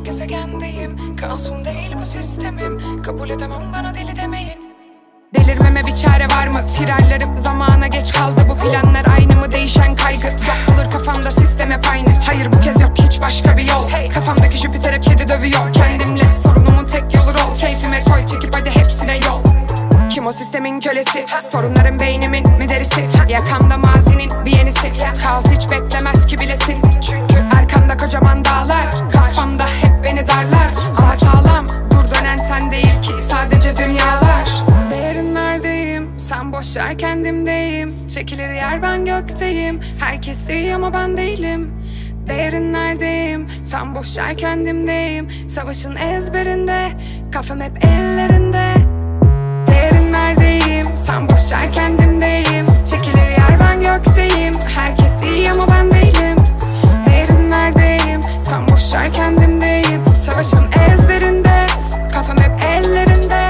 gezegendeyim. Kaosum değil bu sistemim. Kabul edemem bana deli demeyin. Delirmeme bir çare var mı? Firarlarım zamana geç kaldı. Bu planlar aynı mı? Değişen kaygı yok olur kafamda, sistem hep aynı. Hayır bu kez yok hiç başka bir yol. Kafamdaki Jüpiter hep kedi dövüyor. Kendimle sorunumun tek yolu rol. Keyfime koy çekip hadi hepsine yol. Kim o sistemin kölesi? Sorunların beynimin mi derisi? Yakamda mazinin bir yenisi. Kaos hiç beklemez ki bilesin. Çünkü arkamda kocaman dağlar. Kafamda hep beni darlar. Ama sağlam dur, dönen sen değil ki sadece dünyalar. Değerin neredeyim? Sen boş ver kendimdeyim. Çekilir yer ben gökteyim. Herkes iyi ama ben değilim. Değerin neredeyim? Sen boş ver kendimdeyim. Savaşın ezberinde. Kafam hep ellerinde. Değerin neredeyim? Sen boş ver kendimdeyim. Çekilir yer ben gökteyim. Herkes iyi ama ben değilim. Değerin neredeyim? Sen boş ver kendimdeyim. Savaşın ezberinde. Kafam hep ellerinde.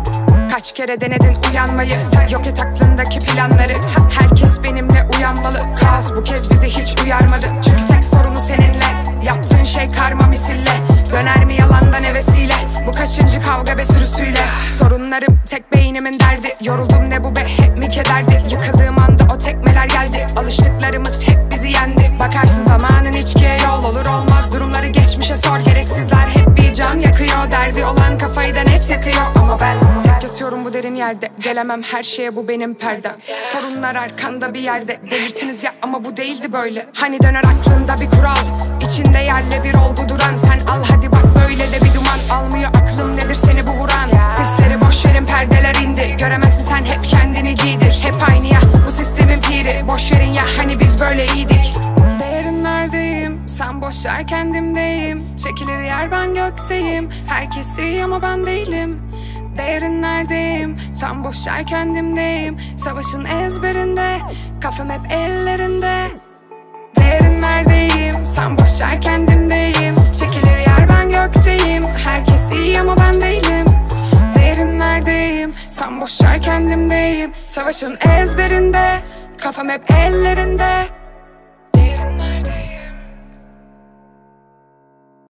Kaç kere denedin uyanmayı? Yok et aklındaki planları. Herkes benimle uyanmalı. Kaos bu kez bizi hiç uyarmadı. Çünkü tek sorunu seninle. Yaptığın şey karma misille. Döner mi yalandan hevesiyle? Bu kaçıncı kavga be sürüsüyle? Sorunlarım tek beynimin derdi. Yoruldum ne bu be, hep mi kederdi? Yıkıldığım anda o tekmeler geldi. Alıştıklarımız hep bizi yendi. Bakarsın zamanın içkiye yol olur olmaz. Durumları geçmişe sor, gereksizler hep bir can yakıyor. Derdi olan kafayı da net yakıyor. Ama ben tek yatıyorum bu derin yerde. Gelemem her şeye, bu benim perdem. Sorunlar arkanda bir yerde. Delirtiniz ya ama bu değildi böyle. Hani döner aklında bir kural. İçinde yerle bir oldu duran. Sen al hadi bak böyle de bir duman. Almıyor aklım nedir seni bu vuran. Sesleri boş verin, perdeler indi. Göremezsin sen hep kendini giydir. Hep aynı ya bu sistemin piri. Boş verin ya hani biz böyle iyiydik. Değerin neredeyim? Sen boş ver kendimdeyim. Çekilir yer ben gökteyim. Herkes iyi ama ben değilim. Değerin neredeyim? Sen boş ver kendimdeyim. Savaşın ezberinde. Kafam hep ellerinde. Değerin neredeyim? Sen boş ver kendimdeyim. Çekilir yer ben gökteyim. Herkes iyi ama ben değilim. Değerin neredeyim? Sen boş ver kendimdeyim. Savaşın ezberinde. Kafam hep ellerinde.